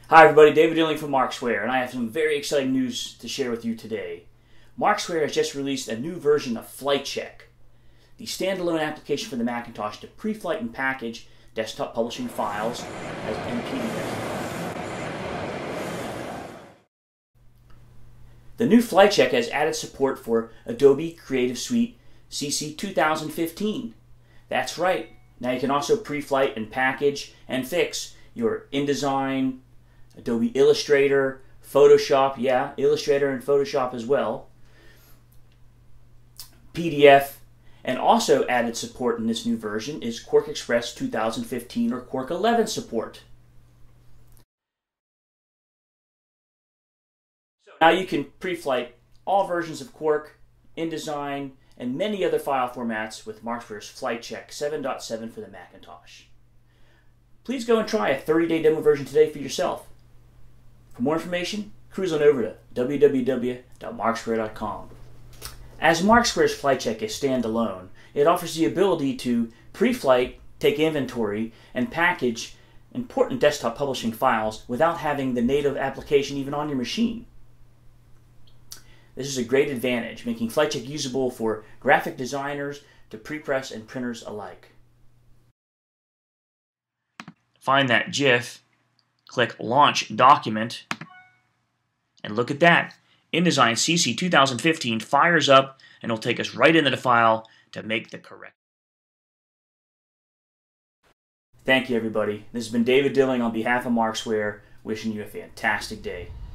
Hi everybody, David Dilling from Markzware, and I have some very exciting news to share with you today. Markzware has just released a new version of FlightCheck, the standalone application for the Macintosh to pre-flight and package desktop publishing files as PDFs. The new FlightCheck has added support for Adobe Creative Suite CC2015. That's right, now you can also pre-flight and package and fix your InDesign, Adobe Illustrator, Photoshop, yeah, Illustrator and Photoshop as well, PDF, and also added support in this new version is QuarkXPress 2015 or Quark 11 support. So now you can pre-flight all versions of Quark, InDesign, and many other file formats with Markzware's FlightCheck 7.7 for the Macintosh. Please go and try a 30-day demo version today for yourself. For more information, cruise on over to www.markzware.com. As Markzware's FlightCheck is standalone, it offers the ability to pre-flight, take inventory, and package important desktop publishing files without having the native application even on your machine. This is a great advantage, making FlightCheck usable for graphic designers to prepress and printers alike. Find that GIF, click Launch Document, and look at that. InDesign CC2015 fires up and it'll take us right into the file to make the correct. Thank you, everybody. This has been David Dilling on behalf of Markzware, wishing you a fantastic day.